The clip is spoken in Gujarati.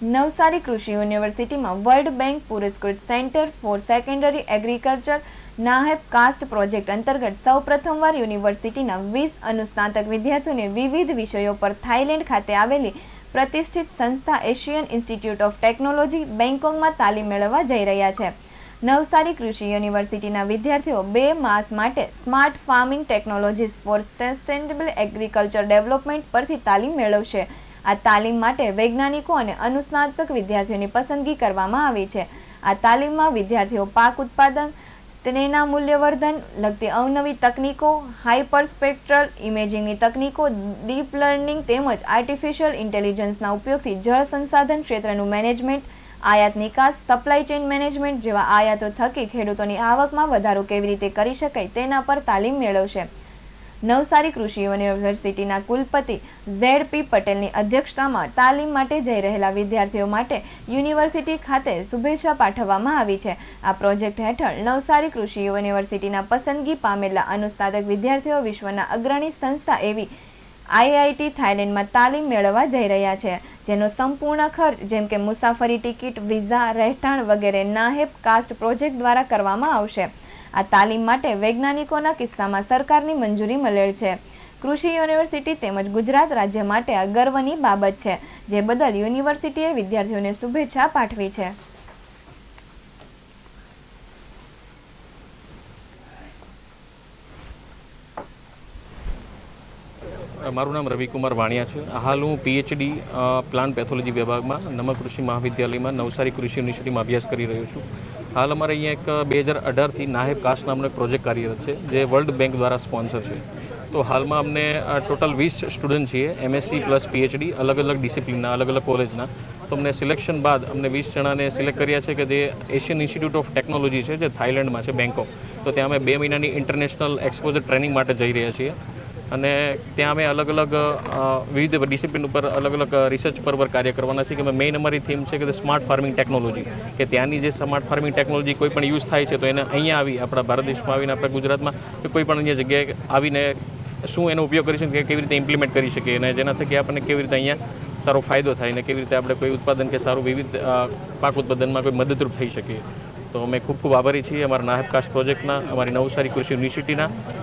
નવસારી કૃષિ યુનિવર્સિટીમાં વર્લ્ડ બેંક પુરસ્કૃત centre for secondary agriculture NAHEP CAST project અંતર્ગત સૌપ્રથમવાર યુનિવર્સિટીના 20 અનુસ્નાતક વિદ્યાર્થીઓને વિવિધ વિષયો પર થાઇલેન્ડ ખાતે આવેલી પ્રતિષ્ઠિત સંસ્થા એશિયન ઇન્સ્ટિટ્યૂટ ઓફ ટેકનોલોજી બેંકોકમાં તાલીમ મેળવવા જઈ રહ્યા છે। નવસારી કૃષિ યુનિવર્સિટીના વિદ્યાર્થીઓ 2 માસ માટે smart farming technologies for sustainable agriculture development પરથી તાલીમ મેળવશે। આ તાલીમ માટે વૈજ્ઞાનિકો અને અનુસ્નાતક વિદ્યાર્થીઓની પસંદગી કરવામાં આવી છે। આ તાલીમમાં વિદ્યાર્થીઓ પાક ઉત્પાદન, તેના મૂલ્યવર્ધન લગતી અવનવી તકનીકો, હાઇપર સ્પેક્ટ્રલ ઇમેજિંગની તકનીકો, ડીપ લર્નિંગ તેમજ આર્ટિફિશિયલ ઇન્ટેલિજન્સના ઉપયોગથી જળ સંસાધન ક્ષેત્રનું મેનેજમેન્ટ, આયાત નિકાસ, સપ્લાય ચેઇન મેનેજમેન્ટ જેવા આયાતો થકી ખેડૂતોની આવકમાં વધારો કેવી રીતે કરી શકાય તેના પર તાલીમ મેળવશે। નવસારી કૃષિ યુનિવર્સિટીના કુલપતિ ZP પટેલની અધ્યક્ષતામાં તાલીમ માટે જઈ રહેલા વિદ્યાર્થીઓ માટે યુનિવર્સિટી ખાતે શુભેચ્છા પાઠવવામાં આવી છે। આ પ્રોજેક્ટ હેઠળ નવસારી કૃષિ યુનિવર્સિટીના પસંદગી પામેલા અનુસ્નાતક વિદ્યાર્થીઓ વિશ્વના અગ્રણી સંસ્થા એવી IIT થાઇલેન્ડમાં તાલીમ મેળવવા જઈ રહ્યા છે, જેનો સંપૂર્ણ ખર્ચ જેમ કે મુસાફરી ટિકિટ, વિઝા, રહેઠાણ વગેરે નાહેબ કાસ્ટ પ્રોજેક્ટ દ્વારા કરવામાં આવશે। આ તાલીમ માટે વૈજ્ઞાનિકોના કિસ્સામાં સરકારની મંજૂરી મળેલ છે। કૃષિ યુનિવર્સિટી તેમજ ગુજરાત રાજ્ય માટે આ ગર્વની બાબત છે, જે બદલ યુનિવર્સિટીએ વિદ્યાર્થીઓને શુભેચ્છા પાઠવી છે। મારું નામ રવિકુમાર વાણિયા છે। હાલ હું PhD પ્લાન્ટ પેથોલોજી વિભાગમાં નમક કૃષિ મહાવિદ્યાલયમાં નવસારી કૃષિ યુનિવર્સિટીમાં અભ્યાસ કરી રહ્યો છું। હાલ અમારે અહીંયા એક 2018થી નાહેબ કાસ્ટ નામનો એક પ્રોજેક્ટ કાર્યરત છે, જે વર્લ્ડ બેંક દ્વારા સ્પોન્સર છે। તો હાલમાં અમને ટોટલ 20 સ્ટુડન્ટ છીએ, MSc પ્લસ PhD અલગ અલગ ડિસિપ્લિનના, અલગ અલગ કોલેજના। તો અમને સિલેક્શન બાદ અમને 20 જણાને સિલેક્ટ કર્યા છે કે જે એશિયન ઇન્સ્ટિટ્યૂટ ઓફ ટેકનોલોજી છે, જે થાઇલેન્ડમાં છે, બેંકોક। તો ત્યાં અમે 2 મહિનાની ઇન્ટરનેશનલ એક્સપોઝર ટ્રેનિંગ માટે જઈ રહ્યા છીએ અને ત્યાં અમે અલગ અલગ વિવિધ ડિસિપ્લિન ઉપર અલગ અલગ રિસર્ચ પર કાર્ય કરવાના છે। કે મેઇન અમારી થીમ છે કે સ્માર્ટ ફાર્મિંગ ટેકનોલોજી, કે ત્યાંની જે સ્માર્ટ ફાર્મિંગ ટેકનોલોજી કોઈ પણ યુઝ થાય છે તો એને અહીંયા આવી આપણા ભારત દેશમાં આવીને આપણા ગુજરાતમાં કે કોઈ પણ અન્ય જગ્યાએ આવીને શું એનો ઉપયોગ કરી શકીએ, કેવી રીતે ઇમ્પ્લિમેન્ટ કરી શકીએ અને જેના થકી આપણને કેવી રીતે અહીંયા સારો ફાયદો થાય અને કેવી રીતે આપણે કોઈ ઉત્પાદન કે સારું વિવિધ પાક ઉત્પાદનમાં કોઈ મદદરૂપ થઈ શકીએ। તો અમે ખૂબ ખૂબ આભારી છીએ અમારા નાહેબ કાસ્ટ પ્રોજેક્ટના, અમારી નવસારી કૃષિ યુનિવર્સિટીના